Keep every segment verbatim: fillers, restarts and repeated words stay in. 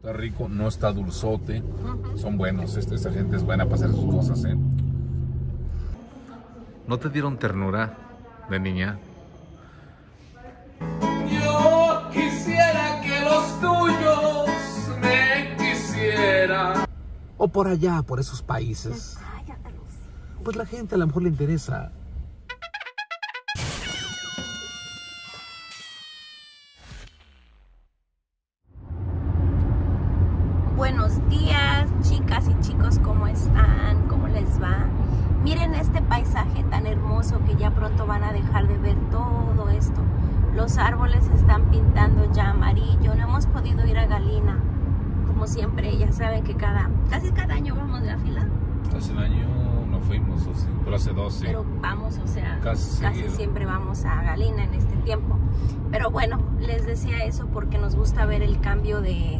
Está rico, no está dulzote. Uh-huh. Son buenos, este, esta gente es buena para hacer sus cosas, ¿eh? ¿No te dieron ternura de niña? Yo quisiera que los tuyos me quisieran. O por allá, por esos países. Pues la gente a lo mejor le interesa. Buenos días, chicas y chicos, ¿cómo están? ¿Cómo les va? Miren este paisaje tan hermoso que ya pronto van a dejar de ver todo esto. Los árboles se están pintando ya amarillo. No hemos podido ir a Galina, como siempre. Ya saben que cada, casi cada año vamos de la fila. Hace un año no fuimos, o sí, pero hace dos, sí. Pero vamos, o sea, casi, casi siempre vamos a Galina en este tiempo. Pero bueno, les decía eso porque nos gusta ver el cambio de...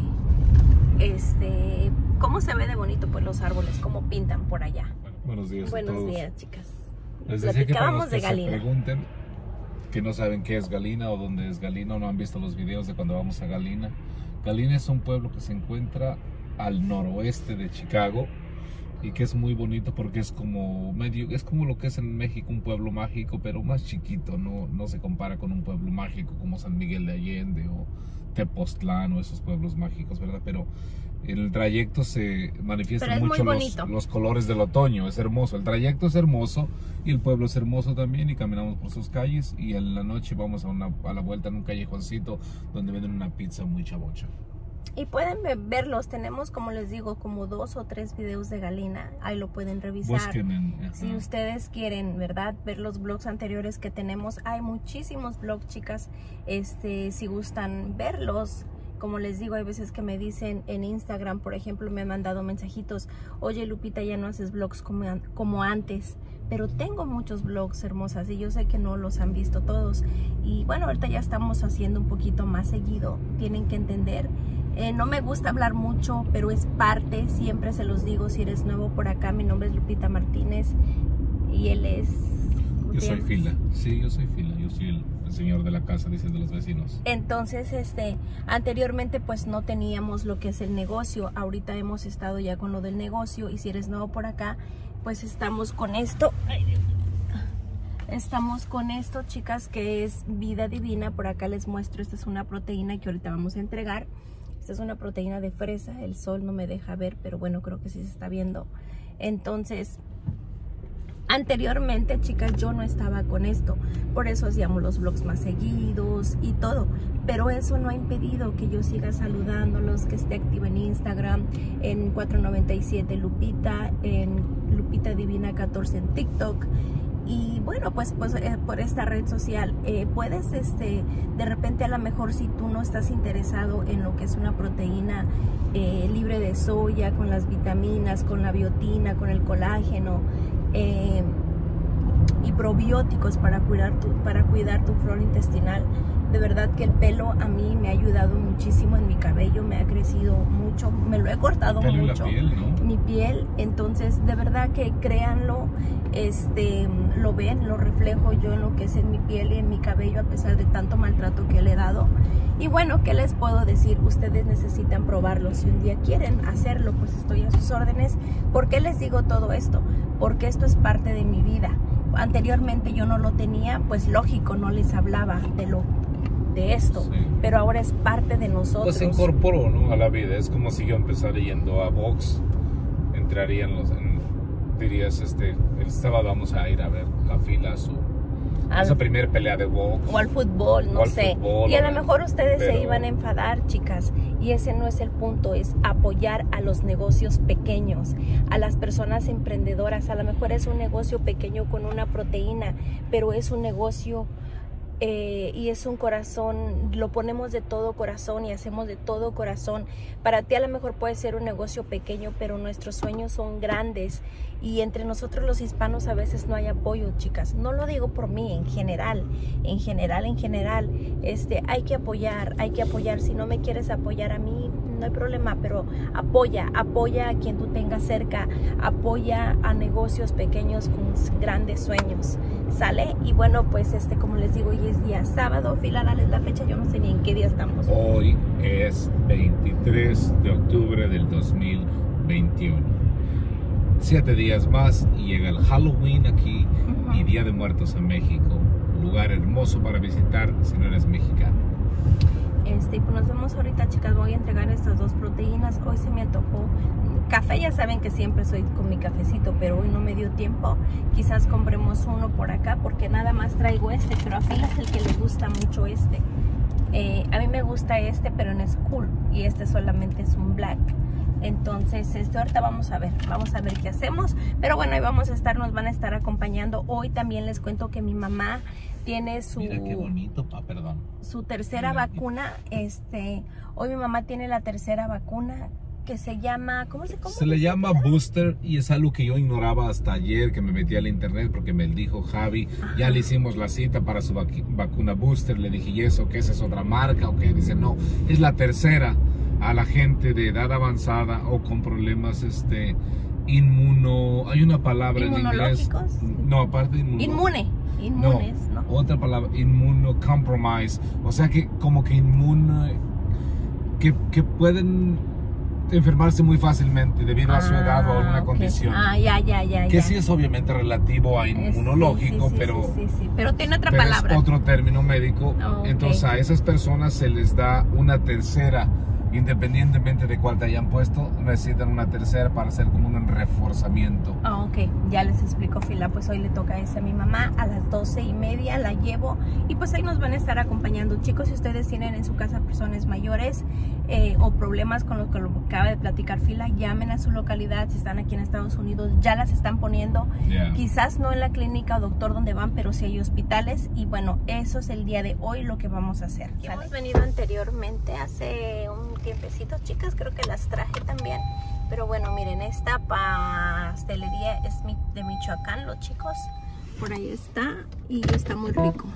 Este, cómo se ve de bonito pues los árboles, cómo pintan por allá. Bueno, buenos días Buenos a todos. días, chicas. Les decía que para los que de se Galina. pregunten que no saben qué es Galina o dónde es Galina o no han visto los videos de cuando vamos a Galina. Galina es un pueblo que se encuentra al noroeste de Chicago y que es muy bonito porque es como medio, es como lo que es en México un pueblo mágico, pero más chiquito, no, no se compara con un pueblo mágico como San Miguel de Allende o Tepoztlán o esos pueblos mágicos, ¿verdad? Pero en el trayecto se manifiestan mucho los, los colores del otoño, es hermoso, el trayecto es hermoso y el pueblo es hermoso también y caminamos por sus calles y en la noche vamos a, una, a la vuelta en un callejoncito donde venden una pizza muy chavocha. Y pueden verlos, tenemos como les digo como dos o tres videos de Galina, ahí lo pueden revisar. Busquen en, si ustedes quieren, ¿verdad? Ver los vlogs anteriores que tenemos, hay muchísimos vlogs, chicas, este, si gustan verlos. Como les digo, hay veces que me dicen en Instagram, por ejemplo, me han mandado mensajitos, oye Lupita, ya no haces vlogs como, como antes, pero tengo muchos vlogs hermosas y yo sé que no los han visto todos. Y bueno, ahorita ya estamos haciendo un poquito más seguido, tienen que entender. Eh, no me gusta hablar mucho, pero es parte, siempre se los digo, si eres nuevo por acá, mi nombre es Lupita Martínez y él es... Yo soy Fila, sí, yo soy Fila, yo soy el, el señor de la casa, dicen de los vecinos. Entonces, este, anteriormente pues no teníamos lo que es el negocio, ahorita hemos estado ya con lo del negocio y si eres nuevo por acá, pues estamos con esto. Ay, Dios. Estamos con esto, chicas, que es Vida Divina, por acá les muestro, esta es una proteína que ahorita vamos a entregar. Esta es una proteína de fresa, el sol no me deja ver, pero bueno, creo que sí se está viendo. Entonces, anteriormente, chicas, yo no estaba con esto, por eso hacíamos los vlogs más seguidos y todo, pero eso no ha impedido que yo siga saludándolos, que esté activa en Instagram, en cuatro noventa y siete Lupita, en Lupita Divina catorce en TikTok. Y bueno, pues, pues eh, por esta red social eh, puedes, este, de repente a lo mejor si tú no estás interesado en lo que es una proteína eh, libre de soya, con las vitaminas, con la biotina, con el colágeno eh, y probióticos para cuidar, tu, para cuidar tu flora intestinal, de verdad que el pelo a mí me ha ayudado muchísimo en mi cabello, me ha crecido mucho, me lo he cortado pelo mucho, en la piel, ¿no? Mi piel, entonces de verdad que créanlo, este, lo ven, lo reflejo yo en lo que es en mi piel y en mi cabello a pesar de tanto maltrato que le he dado. Y bueno, ¿qué les puedo decir? Ustedes necesitan probarlo, si un día quieren hacerlo, pues estoy a sus órdenes. ¿Por qué les digo todo esto? Porque esto es parte de mi vida. Anteriormente yo no lo tenía, pues lógico, no les hablaba de lo de esto, sí. Pero ahora es parte de nosotros. Pues se incorporó, ¿no?, a la vida. Es como si yo empezara yendo a box, entraría en los, en, dirías, este, el sábado vamos a ir a ver la fila a su al, esa primer pelea de box. O al fútbol, no al sé. Fútbol, y a lo mejor ustedes pero... se iban a enfadar, chicas, y ese no es el punto, es apoyar a los negocios pequeños, a las personas emprendedoras. A lo mejor es un negocio pequeño con una proteína, pero es un negocio Eh, y es un corazón, lo ponemos de todo corazón y hacemos de todo corazón. Para ti a lo mejor puede ser un negocio pequeño, pero nuestros sueños son grandes y entre nosotros los hispanos a veces no hay apoyo, chicas. No lo digo por mí, en general, en general, en general, este, hay que apoyar, hay que apoyar. Si no me quieres apoyar a mí, no hay problema, pero apoya, apoya a quien tú tengas cerca, apoya a negocios pequeños con grandes sueños, ¿sale? Y bueno, pues este, como les digo, hoy es día sábado. Fila, dale la fecha, yo no sé ni en qué día estamos. Hoy es veintitrés de octubre del dos mil veintiuno. Siete días más y llega el Halloween aquí uh-huh. y Día de Muertos en México. Lugar hermoso para visitar si no eres mexicano. Este, pues nos vemos ahorita, chicas. Voy a entregar estas dos proteínas. Hoy se me antojó café. Ya saben que siempre soy con mi cafecito, pero hoy no me dio tiempo. Quizás compremos uno por acá porque nada más traigo este, pero a Fila es el que le gusta mucho este. Eh, a mí me gusta este, pero en School, y este solamente es un black. Entonces, este, ahorita vamos a ver, vamos a ver qué hacemos. Pero bueno, ahí vamos a estar, nos van a estar acompañando. Hoy también les cuento que mi mamá tiene su... Mira qué bonito, pa, perdón. Su tercera Mira, vacuna, este... Hoy mi mamá tiene la tercera vacuna que se llama... ¿Cómo se, cómo se le llama booster y es algo que yo ignoraba hasta ayer que me metí al internet porque me dijo Javi, Ajá. ya le hicimos la cita para su vac vacuna booster. Le dije, ¿y eso qué? ¿Esa es otra marca? ¿O qué? Dice, no, es la tercera a la gente de edad avanzada o con problemas este inmuno... Hay una palabra en inglés. No, aparte de inmuno. Inmune. Inmunes, no, ¿no? Otra palabra, inmunocompromise. O sea que como que inmune... Que, que pueden enfermarse muy fácilmente debido ah, a su edad o a una okay. condición. Ah, ya, ya, ya. Que ya. sí es obviamente relativo a inmunológico, sí, sí, sí, pero... Sí, sí, sí. Pero tiene otra pero palabra. Es otro término médico. Oh, okay. Entonces a esas personas se les da una tercera, independientemente de cuál te hayan puesto, necesitan una tercera para hacer como un reforzamiento. Ah, oh, ok, ya les explico, Fila. Pues hoy le toca ese a mi mamá a las doce y media, la llevo y pues ahí nos van a estar acompañando. Chicos, si ustedes tienen en su casa personas mayores eh, o problemas con lo que lo acaba de platicar Fila, llamen a su localidad. Si están aquí en Estados Unidos, ya las están poniendo. Yeah. Quizás no en la clínica o doctor donde van, pero sí hay hospitales. Y bueno, eso es el día de hoy lo que vamos a hacer. ¿Sale? Hemos venido anteriormente hace un tiempecito, chicas, creo que las traje también, pero bueno, miren, esta pastelería es de Michoacán, los chicos, por ahí está y está muy rico.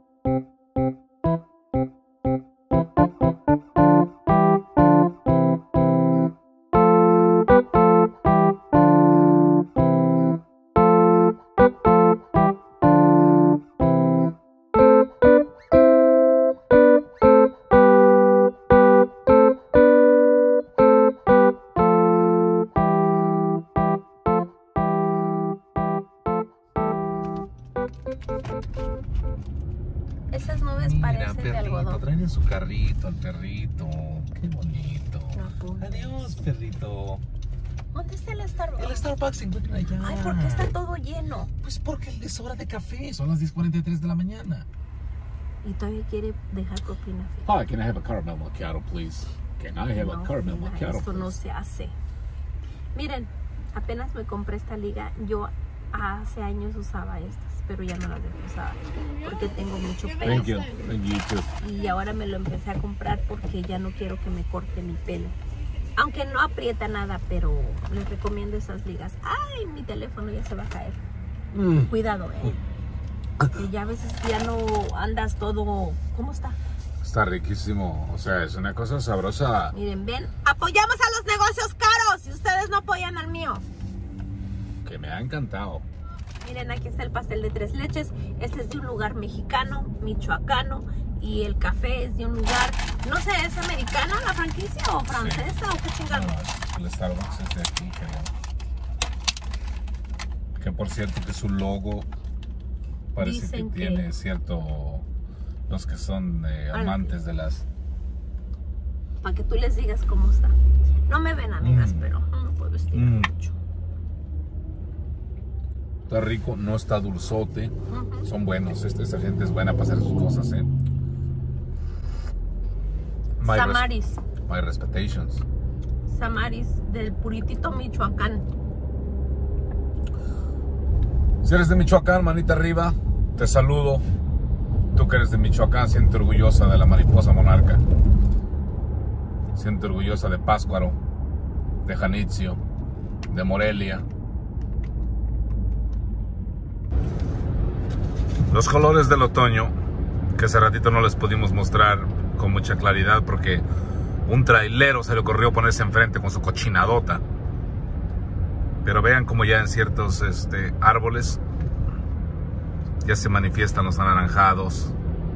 Esas nubes Mira, parecen perrito, de algodón. Traen en su carrito al perrito. Qué bonito. No, Adiós, perrito. ¿Dónde está el Starbucks? El Starbucks se encuentra allá. Ay, ¿por qué está todo lleno? Pues porque es hora de café. Son las diez cuarenta y tres de la mañana. Y todavía quiere dejar copina. Hi, can I have a caramel macchiato, please? Can I have no, a caramel mira, macchiato, Esto please? no se hace. Miren, apenas me compré esta liga. Yo hace años usaba estas, pero ya no las dejo usar porque tengo mucho pelo. Thank you. Thank you too. Y ahora me lo empecé a comprar porque ya no quiero que me corte mi pelo. Aunque no aprieta nada, pero les recomiendo esas ligas. Ay, mi teléfono ya se va a caer. Mm. Cuidado, eh. Que ya a veces ya no andas todo... ¿Cómo está? Está riquísimo. O sea, es una cosa sabrosa. Miren, ven. Apoyamos a los negocios caros y ustedes no apoyan al mío. Que me ha encantado. Miren, aquí está el pastel de tres leches. Este es de un lugar mexicano, michoacano. Y el café es de un lugar, no sé, ¿es americana la franquicia o francesa sí. o qué chingados? No, el Starbucks es de aquí, creo. Que por cierto que su logo parece Dicen que tiene que... cierto... Los que son eh, amantes de las... Para que tú les digas cómo está. No me ven, amigas, mm. pero no puedo estirar mm. mucho. Está rico, no está dulzote. Uh-huh. Son buenos. Esta, esta gente es buena para hacer sus cosas, ¿eh? My Samaris. Res my respectations. Samaris del Puritito, Michoacán. Si eres de Michoacán, manita arriba, te saludo. Tú que eres de Michoacán, siente orgullosa de la mariposa monarca. Siente orgullosa de Pátzcuaro, de Janitzio, de Morelia. Los colores del otoño, que hace ratito no les pudimos mostrar con mucha claridad porque Un trailero se le ocurrió ponerse enfrente con su cochinadota. Pero vean como ya en ciertos este, árboles ya se manifiestan los anaranjados.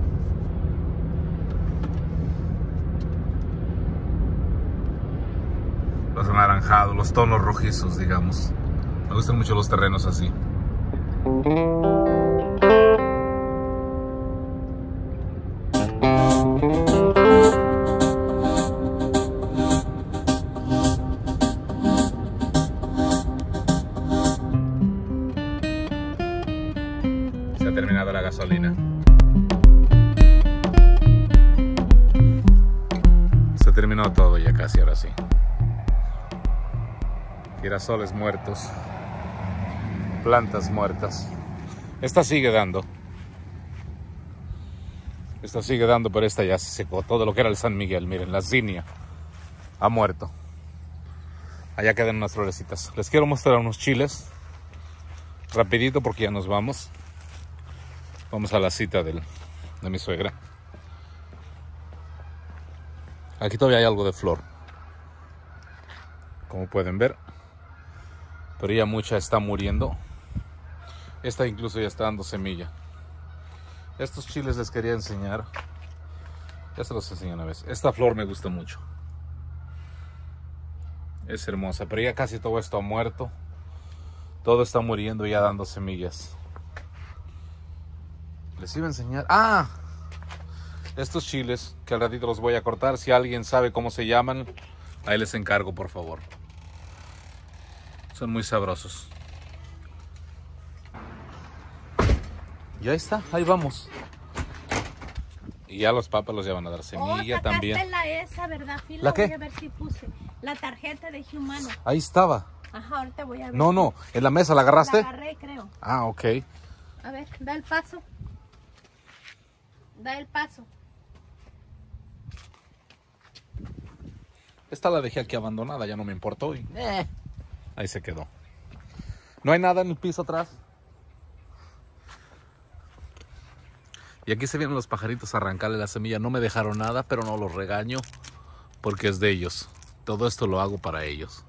Los anaranjados, los tonos rojizos, digamos. Me gustan mucho los terrenos así. Se ha terminado la gasolina. Se terminó todo ya casi, ahora sí. Girasoles muertos, plantas muertas. Esta sigue dando. Esta sigue dando, pero esta ya se secó. Todo lo que era el San Miguel, miren, la zinnia ha muerto. Allá quedan unas florecitas. Les quiero mostrar unos chiles rapidito porque ya nos vamos. Vamos a la cita del, de mi suegra. Aquí todavía hay algo de flor, como pueden ver. Pero ya mucha está muriendo. Esta incluso ya está dando semilla. Estos chiles les quería enseñar. Ya se los enseñé una vez. Esta flor me gusta mucho. Es hermosa. Pero ya casi todo esto ha muerto. Todo está muriendo y ya dando semillas. Les iba a enseñar. ¡Ah! Estos chiles que al ratito los voy a cortar. Si alguien sabe cómo se llaman, ahí les encargo, por favor. Son muy sabrosos. Y ahí está, ahí vamos. Y ya los papas los llevan a dar semilla oh, también. La esa, ¿verdad, Phil? ¿La qué? Voy a ver si puse la tarjeta de Humano. Ahí estaba. Ajá, ahorita voy a ver. No, no, en la mesa la agarraste. La agarré, creo. Ah, ok. A ver, da el paso. Da el paso. Esta la dejé aquí abandonada, ya no me importó. Y... Eh. Ahí se quedó. No hay nada en el piso atrás. Y aquí se vienen los pajaritos a arrancarle la semilla. No me dejaron nada, pero no los regaño porque es de ellos. Todo esto lo hago para ellos.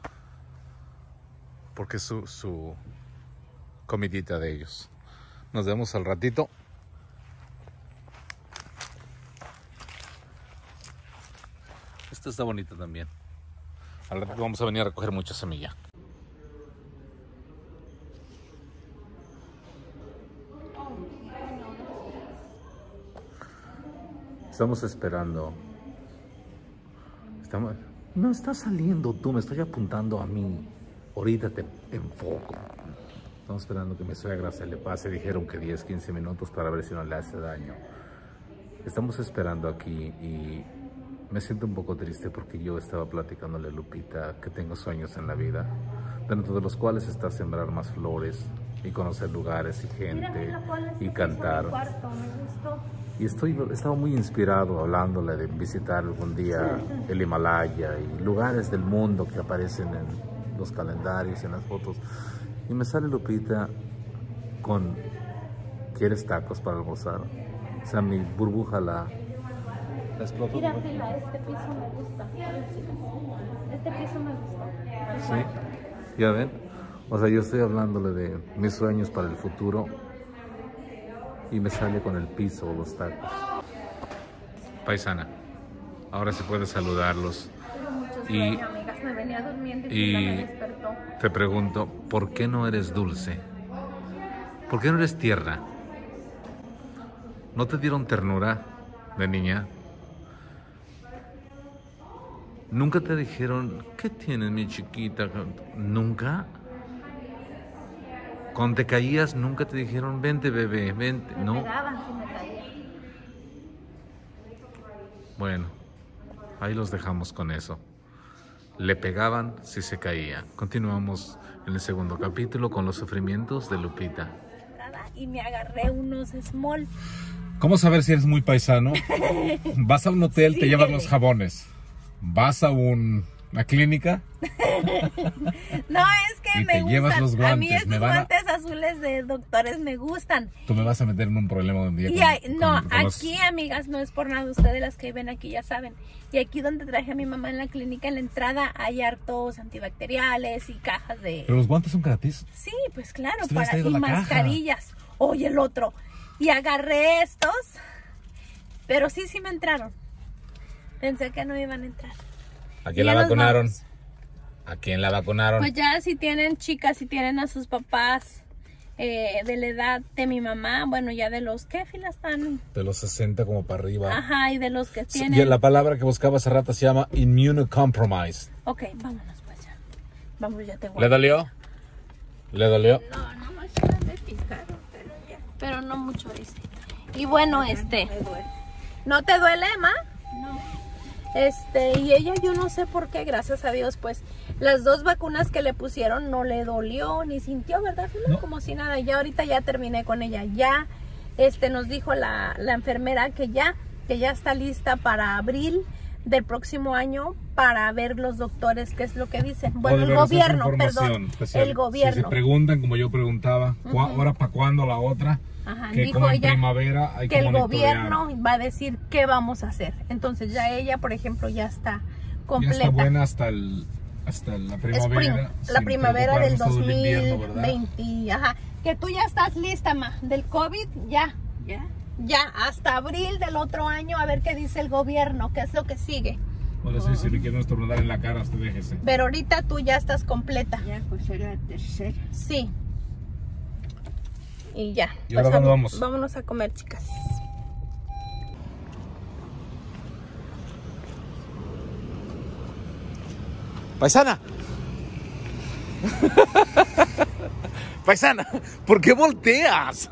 Porque es su, su comidita de ellos. Nos vemos al ratito. Esta está bonita también. Al ratito vamos a venir a recoger mucha semilla. Estamos esperando. Estamos... No está saliendo tú, me estoy apuntando a mí. Ahorita te enfoco. Estamos esperando que mi suegra se le pase. Dijeron que diez, quince minutos para ver si no le hace daño. Estamos esperando aquí y me siento un poco triste porque yo estaba platicándole a Lupita que tengo sueños en la vida, dentro de los cuales está sembrar más flores y conocer lugares y gente y cantar. Y estoy, estaba muy inspirado hablándole de visitar algún día el Himalaya y lugares del mundo que aparecen en los calendarios y en las fotos. Y me sale Lupita con, ¿quieres tacos para almorzar? O sea, mi burbuja la, la explotó. Mira, Fila, este piso me gusta. Este piso me gusta. Sí, ya ven. O sea, yo estoy hablándole de mis sueños para el futuro y me sale con el piso o los tacos. Paisana, ahora se puede saludarlos. Y, sueño, amigas. Me venía durmiendo y, y me despertó. Te pregunto, ¿por qué no eres dulce? ¿Por qué no eres tierna? ¿No te dieron ternura de niña? ¿Nunca te dijeron, qué tienes, mi chiquita? ¿Nunca? Cuando te caías, nunca te dijeron, vente, bebé, vente, Me ¿no? pegaban si me caía. Bueno, ahí los dejamos con eso. Le pegaban si se caía. Continuamos en el segundo capítulo con los sufrimientos de Lupita. Y me agarré unos small. ¿Cómo saber si eres muy paisano? Vas a un hotel, Sí. te llevas los jabones. Vas a un ¿La clínica? No, es que Y me te gustan. llevas los guantes, a mí estos me van a- guantes azules de doctores me gustan. Tú me vas a meter en un problema un día. Y con- hay- con- no, con los- aquí, amigas, no es por nada. Ustedes las que ven aquí ya saben. Y aquí donde traje a mi mamá en la clínica, en la entrada, hay hartos antibacteriales y cajas de... Pero los guantes son gratis. Sí, pues claro, Usted les para traído y la caja. mascarillas. Oye, el otro. Y agarré estos, pero sí, sí me entraron. Pensé que no iban a entrar. ¿A Y quién ya la nos vacunaron? vamos. ¿A quién la vacunaron? Pues ya si tienen chicas, si tienen a sus papás eh, de la edad de mi mamá, bueno, ya de los que filas están, De los sesenta como para arriba. ajá, y de los que Sí, tienen. y la palabra que buscaba hace rato se llama immunocompromised. Ok, vámonos pues ya. Vamos, ya te voy. ¿Le dolió? ¿Le dolió? No, no más de picado, pero ya. Pero no mucho, dice. Y bueno, este. ¿No te duele, ma? No. Este, y ella yo no sé por qué, gracias a Dios, pues las dos vacunas que le pusieron no le dolió ni sintió, ¿verdad? No, No. como si nada. Ya ahorita ya terminé con ella. Ya este nos dijo la, la enfermera que ya, que ya está lista para abril del próximo año para ver los doctores qué es lo que dicen. Bueno, el gobierno, perdón. El gobierno. Si se preguntan, como yo preguntaba, ¿cu- ¿ahora para cuándo la otra? Ajá, Que dijo como en ella primavera hay que el monitorear. gobierno va a decir qué vamos a hacer. Entonces ya ella, por ejemplo, ya está Ya completa. está buena hasta el hasta la primavera. Spring, la sin primavera del preocuparnos todo el invierno, ¿verdad? dos mil veinte. Ajá. Que tú ya estás lista, ma. Del COVID, ya. ¿Ya? Ya, hasta abril del otro año, a ver qué dice el gobierno, qué es lo que sigue. Ahora sí, si le quieren estornudar en la cara, usted déjese. Pero ahorita tú ya estás completa. Ya, pues era la tercera. Sí. Y ya. ¿Y ahora dónde vamos? Vámonos a comer, chicas. Paisana. Paisana, ¿por qué volteas?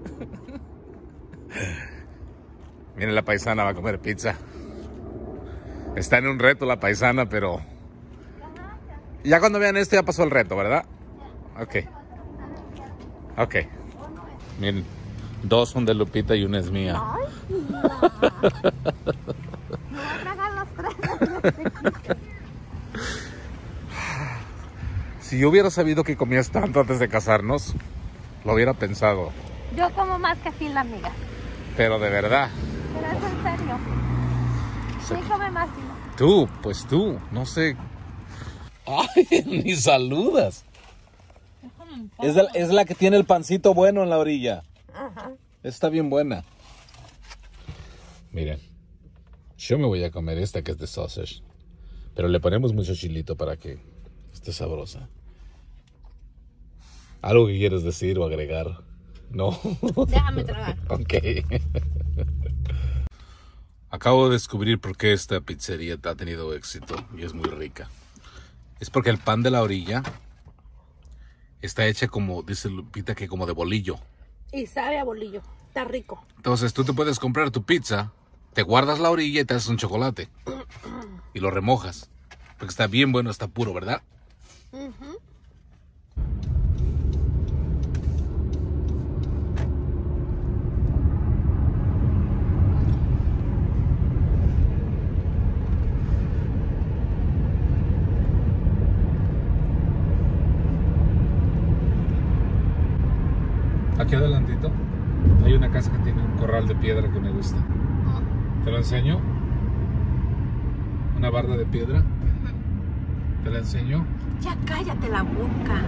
Miren, la paisana va a comer pizza. Está en un reto la paisana, pero... Ya cuando vean esto ya pasó el reto, ¿verdad? Ok. Ok. Miren, dos son de Lupita y una es mía. Me voy a tragar los tres. Si yo hubiera sabido que comías tanto antes de casarnos, lo hubiera pensado. Yo como más que fila, amiga. Pero de verdad. Pero es en serio. Sí. Sí, come más. Timo. Tú, pues tú, no sé. Ay, ni saludas. Es la, es la que tiene el pancito bueno en la orilla. Ajá. Está bien buena. Miren, yo me voy a comer esta que es de sausage. Pero le ponemos mucho chilito para que esté sabrosa. ¿Algo que quieres decir o agregar? No. Déjame tragar. Ok. Acabo de descubrir por qué esta pizzería ha tenido éxito y es muy rica. Es porque el pan de la orilla está hecha como, dice Lupita, que como de bolillo. Y sabe a bolillo. Está rico. Entonces tú te puedes comprar tu pizza, te guardas la orilla y te haces un chocolate. Y lo remojas. Porque está bien bueno, está puro, ¿verdad? Ujú. Aquí adelantito hay una casa que tiene un corral de piedra que me gusta. ¿Te lo enseño? Una barda de piedra. ¿Te la enseño? Ya cállate la boca.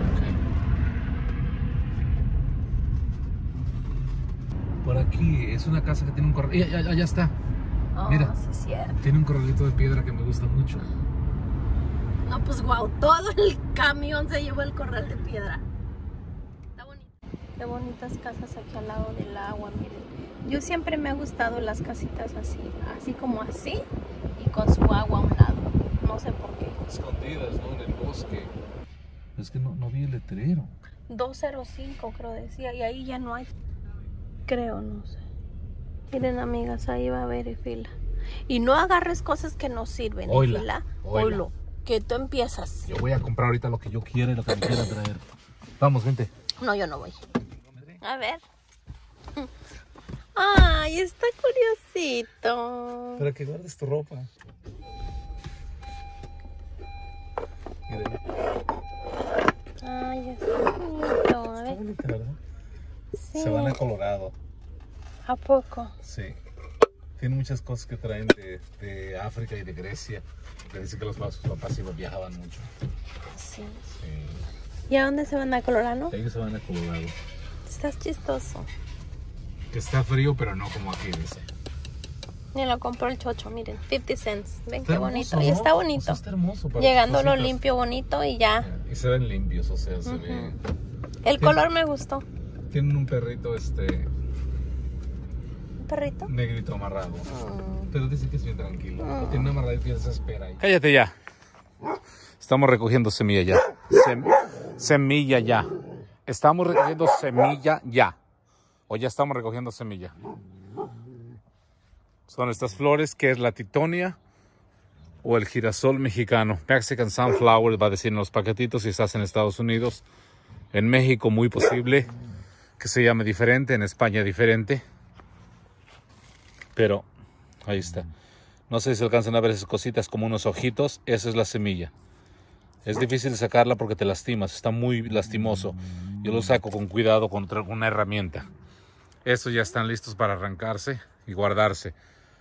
Por aquí es una casa que tiene un corral. Ya, ya, ya, ya está. Oh, Mira. sí es cierto. Tiene un corralito de piedra que me gusta mucho. No, pues wow, todo el camión se llevó el corral de piedra. Está bonito. Qué bonitas casas aquí al lado del agua, miren. Yo siempre me ha gustado las casitas así, así como así y con su agua a un lado. No sé por qué. Escondidas, ¿no? En el bosque. Es que no, no vi el letrero. doscientos cinco creo decía y ahí ya no hay. Creo, no sé. Miren, amigas, ahí va a haber y fila. Y no agarres cosas que no sirven. y Oila, fila. oila. Oilo, que tú empiezas. Yo voy a comprar ahorita lo que yo quiera y lo que me quiera traer. Vamos, vente. No, yo no voy. A ver. Ay, está curiosito. Para que guardes tu ropa. aquí de ahí. Ay, está bonito. A Está ver. bonita, ¿verdad? Sí. Se van a Colorado. ¿A poco? Sí. Tiene muchas cosas que traen de, de África y de Grecia. Le dicen que los sus papás iban, viajaban mucho. Sí. Sí. ¿Y a dónde se van? ¿A Colorado? Ellos se van a Colorado. Estás chistoso. Que está frío, pero no como aquí, dice. Ni lo compró el chocho, miren, cincuenta cents. Ven Está qué hermoso, bonito. ¿no? Y está O bonito. sea, está hermoso. para Llegando lo cositas. limpio, bonito y ya. Y se ven limpios, o sea, se Ujú. ve. El Tien- color me gustó. Tienen un perrito, este, ¿Un perrito? negrito amarrado. Mm. Pero dice que es bien tranquilo. Mm. Lo tiene amarradito y se espera ahí. Cállate ya. Estamos recogiendo semilla ya. Sem- semilla ya. Estamos recogiendo semilla ya. O ya estamos recogiendo semilla. Son estas flores, que es la titonia o el girasol mexicano. Mexican Sunflower va a decir en los paquetitos si estás en Estados Unidos. En México muy posible que se llame diferente, en España diferente. Pero ahí está. No sé si alcanzan a ver esas cositas como unos ojitos. Esa es la semilla. Es difícil sacarla porque te lastimas. Está muy lastimoso. Yo lo saco con cuidado con otra- una herramienta. Estos ya están listos para arrancarse y guardarse.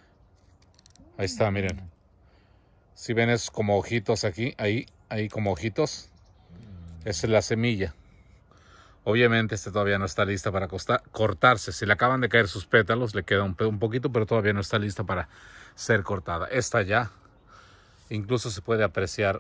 Ahí está, miren. Si ven es como ojitos aquí, ahí, ahí como ojitos. Esa es la semilla. Obviamente esta todavía no está lista para costa- cortarse. Si le acaban de caer sus pétalos, le queda un, pe- un poquito, pero todavía no está lista para ser cortada. Esta ya, incluso se puede apreciar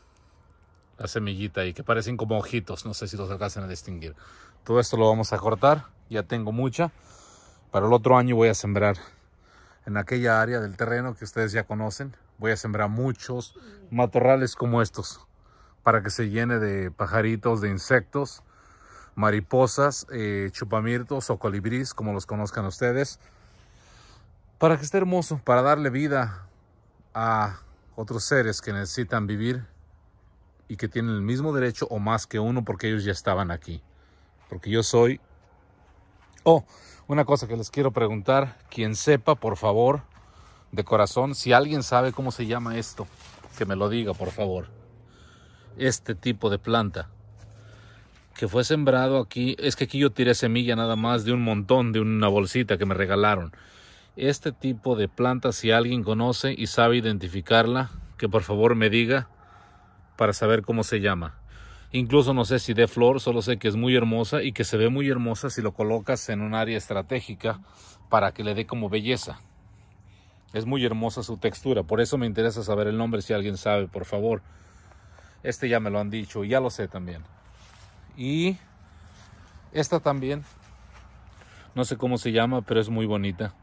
la semillita ahí, que parecen como ojitos. No sé si los alcanzan a distinguir. Todo esto lo vamos a cortar. Ya tengo mucha. Para el otro año voy a sembrar en aquella área del terreno que ustedes ya conocen. Voy a sembrar muchos matorrales como estos, para que se llene de pajaritos, de insectos, mariposas, eh, chupamirtos o colibrís, como los conozcan ustedes, para que esté hermoso, para darle vida a otros seres que necesitan vivir y que tienen el mismo derecho o más que uno, porque ellos ya estaban aquí. Porque yo soy... Oh, una cosa que les quiero preguntar, quien sepa, por favor, de corazón, si alguien sabe cómo se llama esto, que me lo diga, por favor. Este tipo de planta que fue sembrado aquí, es que aquí yo tiré semilla nada más de un montón, de una bolsita que me regalaron. Este tipo de planta, si alguien conoce y sabe identificarla, que por favor me diga para saber cómo se llama. Incluso no sé si de flor, solo sé que es muy hermosa y que se ve muy hermosa si lo colocas en un área estratégica para que le dé como belleza. Es muy hermosa su textura, por eso me interesa saber el nombre si alguien sabe, por favor. Este ya me lo han dicho y ya lo sé también. Y esta también, no sé cómo se llama, pero es muy bonita.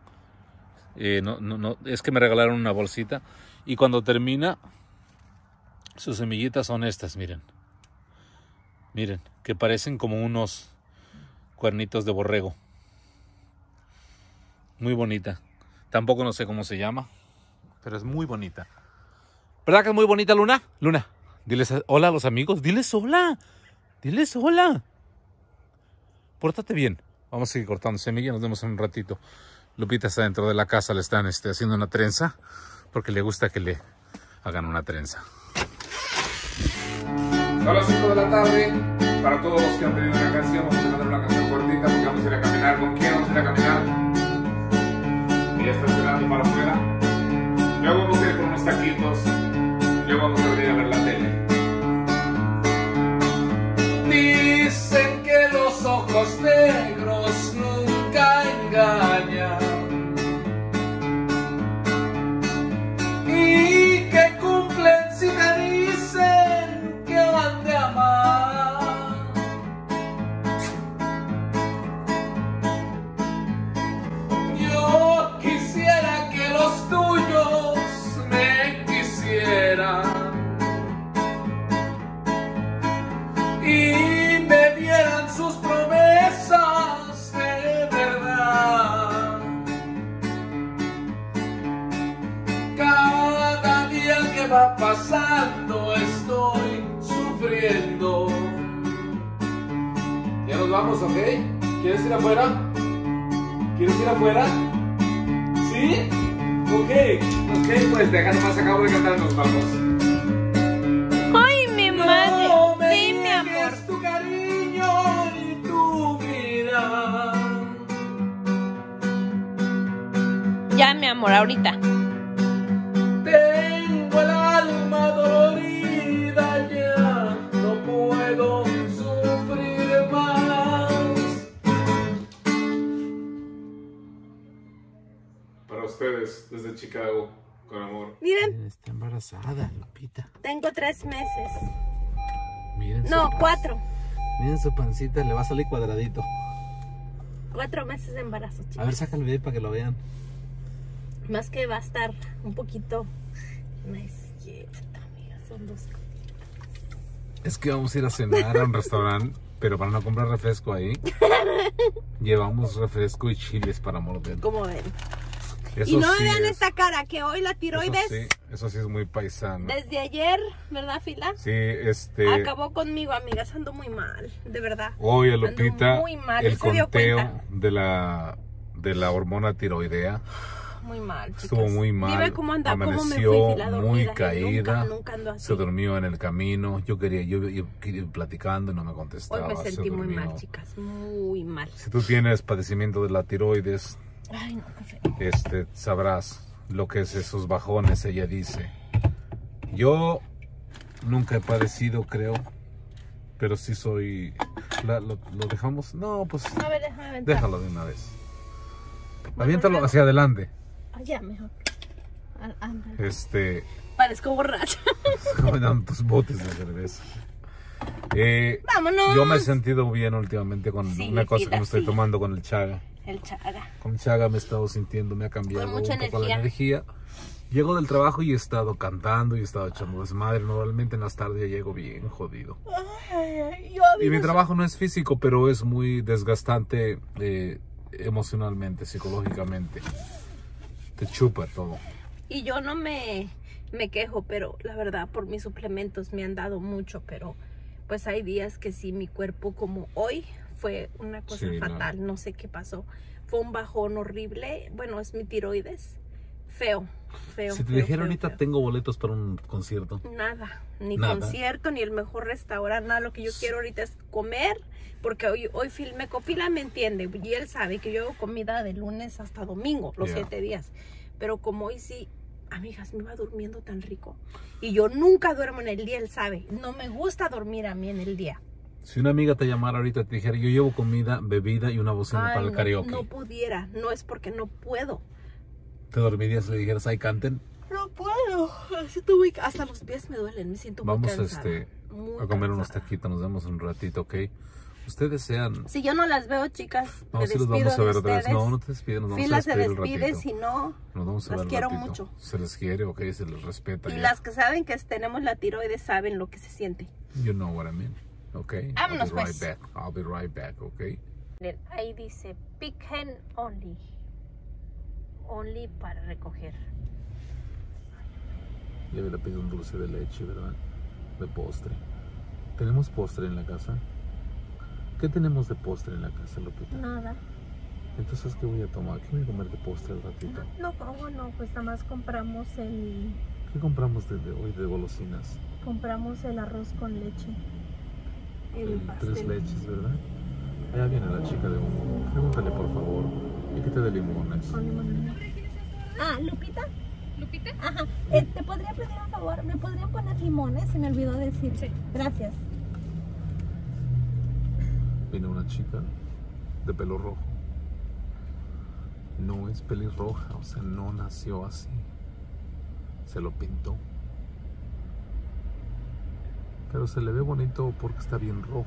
Eh, no, no, no, es que me regalaron una bolsita y cuando termina, sus semillitas son estas, miren. Miren, que parecen como unos cuernitos de borrego. Muy bonita. Tampoco no sé cómo se llama, pero es muy bonita. ¿Verdad que es muy bonita, Luna? Luna, diles hola a los amigos. Diles hola. Diles hola. Pórtate bien. Vamos a seguir cortando semilla. Nos vemos en un ratito. Lupita está dentro de la casa. Le están este, haciendo una trenza porque le gusta que le hagan una trenza. A las cinco de la tarde, para todos los que han pedido una canción, vamos a cantar una canción cortita porque vamos a ir a caminar. ¿Con quién vamos a ir a caminar? Ella está esperando para afuera. Luego vamos a ir con unos taquitos. Luego vamos a venir a ver la tele. Dicen que los ojos negros nunca engañan. Y que cumplen si te dicen que van de amar. Yo quisiera que los tuyos me quisieran y me dieran sus promesas de verdad. Cada día que va pasando estoy sufriendo. Ya nos vamos, ¿ok? ¿Quieres ir afuera? ¿Quieres ir afuera? ¿Sí? Ok, ok, pues déjanos más, acabo de cantar, nos vamos. ¡Ay, ahorita. Tengo el alma dolorida ya, no puedo sufrir más. Para ustedes, desde Chicago, con amor. Miren, Está embarazada, Lupita. tengo tres meses. Miren No, su cuatro. Miren su pancita, le va a salir cuadradito. Cuatro meses de embarazo, chicos. A ver, saca el video para que lo vean. Más que va a estar un poquito... No es cierto, amiga, son dos cosas. Es que vamos a ir a cenar a un restaurante, pero para no comprar refresco ahí, llevamos refresco y chiles para morder. Como ven. Eso Y no sí vean es- esta cara, que hoy la tiroides, Eso sí, eso sí es muy paisano. desde ayer, ¿verdad, Fila? Sí, este... Acabó conmigo, amigas, ando muy mal, de verdad. Hoy a Ando Lupita, muy mal, el él se dio conteo cuenta. de la, de la hormona tiroidea Muy mal, chicas. estuvo muy mal. Dime cómo anda, cómo me Amaneció fui, Fila, dormida. muy Yo caída. Nunca, nunca ando así. Se durmió en el camino. Yo quería, yo, yo quería platicando y no me Hoy contestaba. me se sentí muy durmió. mal, chicas, muy mal. Si tú tienes padecimiento de la tiroides, Ay, no, qué feo. este, sabrás lo que es esos bajones, ella dice. Yo nunca he padecido, creo, pero sí soy... la- lo, ¿Lo dejamos? No, pues A ver, déjame aventar. déjalo de una vez. Bueno, Aviéntalo luego. hacia adelante. Ah, ya, mejor. Ah, ándale. Este... Parezco borracha. me dan tus botes de cerveza. Eh, Vámonos. yo me he sentido bien últimamente con Sí, una cosa Fila, que me estoy sí. tomando con el chaga. El chaga. Con el chaga me he estado sintiendo, me ha cambiado Con un mucha poco la energía. energía. Llego del trabajo y he estado cantando y he estado echando desmadre. Normalmente en las tardes ya llego bien jodido. Ay, ay, yo Y mi digo, trabajo no es físico, pero es muy desgastante eh, emocionalmente, psicológicamente. Te chupa todo. Y yo no me, me quejo, pero la verdad por mis suplementos me han dado mucho, pero pues hay días que sí, mi cuerpo como hoy fue una cosa Sí, no. fatal, no. sé qué pasó. Fue un bajón horrible, bueno, es mi tiroides, feo, feo. Si te feo, dijera feo, ahorita feo. tengo boletos para un concierto. Nada, ni Nada. concierto, ni el mejor restaurante, nada, lo que yo quiero ahorita es comer, porque hoy, hoy filmé con Fila, me entiende, y él sabe que yo hago comida de lunes hasta domingo, los Yeah. siete días, pero como hoy sí, amigas, me va durmiendo tan rico, y yo nunca duermo en el día, él sabe, no me gusta dormir a mí en el día. Si una amiga te llamara ahorita y te dijera, yo llevo comida, bebida y una bocina Ay, para el no, karaoke, no pudiera, no es porque no puedo. ¿te dormirías y le dijeras, ay, canten? No puedo, siento muy- hasta los pies me duelen, me siento muy Vamos cansada, este, muy a comer unos cansada. taquitos, nos vemos un ratito, ¿ok? Ustedes sean... Si yo no las veo, chicas, No, me si los despido vamos a de ver otra vez. ustedes. No, no te despides, nos vamos Fila a se despedir un despide, ratito. si no, Nos vamos a las ver un quiero ratito. mucho. Se les quiere, ok, se les respeta. y ya. las que saben que tenemos la tiroides saben lo que se siente. You know what I mean, ok? Vámonos, I'll be pues. right back, I'll be right back, ok? Ahí dice pick hand only. Only para recoger. Le hubiera pedido un dulce de leche, ¿verdad? De postre. ¿Tenemos postre en la casa? ¿Qué tenemos de postre en la casa, Lupita? Nada. Entonces, ¿qué voy a tomar? ¿Qué voy a comer de postre al ratito? No, no, no, pues nada más compramos el ¿Qué compramos de, de hoy de golosinas? compramos el arroz con leche. El Eh, pastel. tres leches, ¿verdad? Allá viene la chica de humo. Pregúntale, por favor. Y que te dé limones. Con limón. Ah, Lupita. ¿Lupita? Ajá. Eh, ¿Te podría pedir un favor? ¿Me podrían poner limones? Se me olvidó decir. Sí. Gracias. Viene una chica de pelo rojo. No es pelirroja, o sea, no nació así. Se lo pintó. Pero se le ve bonito porque está bien rojo.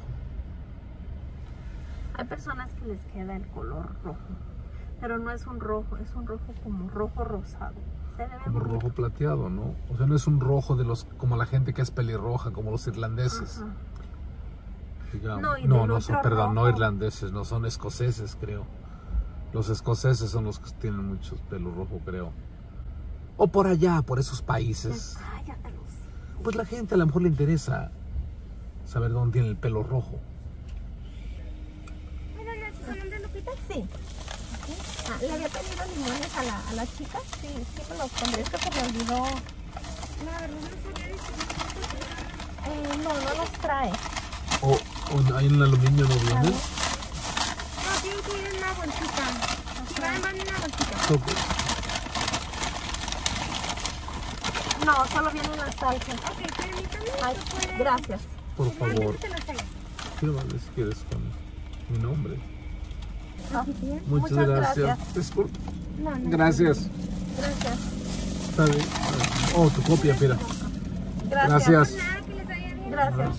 Hay personas que les queda el color rojo, pero no es un rojo, es un rojo como rojo rosado. Se le ve Como bonito. rojo plateado, ¿no? O sea, no es un rojo de los como la gente que es pelirroja, como los irlandeses. Ajá. Digamos. No, y No, del no son, otro perdón, no rojo. irlandeses, no son escoceses, creo. Los escoceses son los que tienen muchos pelo rojo, creo. O por allá, por esos países. Cállate, Luz. Pues la gente a lo mejor le interesa saber dónde tiene el pelo rojo. Sí. Ah, ¿le había pedido limones a la, a la chica? Sí, sí me los pondré, es que se me olvidó. Eh, no, no los trae. O, o hay un aluminio, ¿no viene? No, tiene que ir en una bolsita. Si van, van en una bolsita. Ok. No, solo vienen las salsas. Ok, permítame. Ay, ¿tú puedes? gracias. Por favor. Métete la sala. ¿Qué más les quieres con mi nombre? Ah, Muchas, Muchas gracias. gracias. Es por- No, no. Gracias. Gracias. Está bien. Oh, tu copia, mira. Gracias. Gracias. Nada, que les vaya bien. Gracias.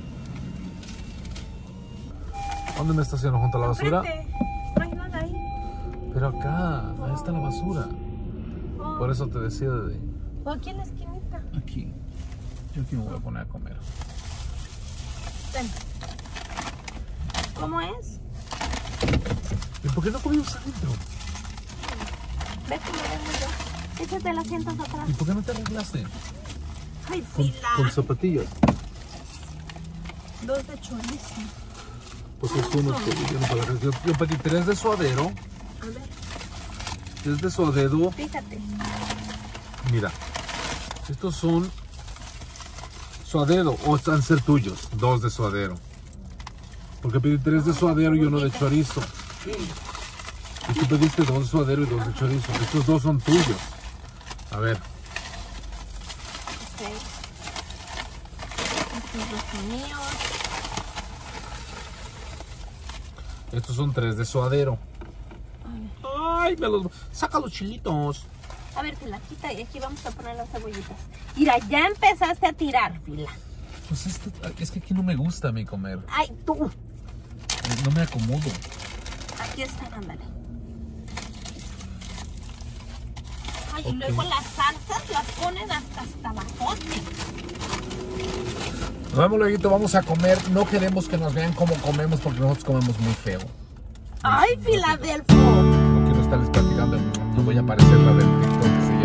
¿Dónde me estaciono? ¿Junto a la basura? Enfrente. No hay nada ahí. Pero acá, ahí está la basura. Oh. Por eso te decía de O aquí en la esquinita. aquí. Yo aquí me voy a poner a comer. Ven. ¿Cómo es? ¿Y por qué no comimos adentro? Ve cómo vengo yo. Échate el asiento atrás. ¿Y por qué no te arreglaste? Ay, Con, fila. con zapatillas. Dos de chorizo. Porque tú no te yo, no para la- yo, yo pedí tres de suadero. A ver, Tres de suadero. fíjate. Mira. Estos son suadero o están ser tuyos. Dos de suadero. Porque pedí tres de suadero y uno de chorizo. Y tú pediste dos de suadero y dos de chorizo. Estos dos son tuyos. A ver. Ok. Estos dos son míos. Estos son tres de suadero. Ay, me los... Saca los chilitos. A ver, Fila, quita y aquí vamos a poner las cebollitas. Mira, ya empezaste a tirar, Fila. Pues es que, es que aquí no me gusta a mí comer. Ay, tú. No me acomodo. Aquí están, ándale. Ay, y Ok. luego las salsas las ponen hasta hasta abajote. Nos vemos luego, vamos a comer. No queremos que nos vean cómo comemos porque nosotros comemos muy feo. Ay, Filadelfo. No quiero estarles platicando. No voy a aparecer la del TikTok. Sí.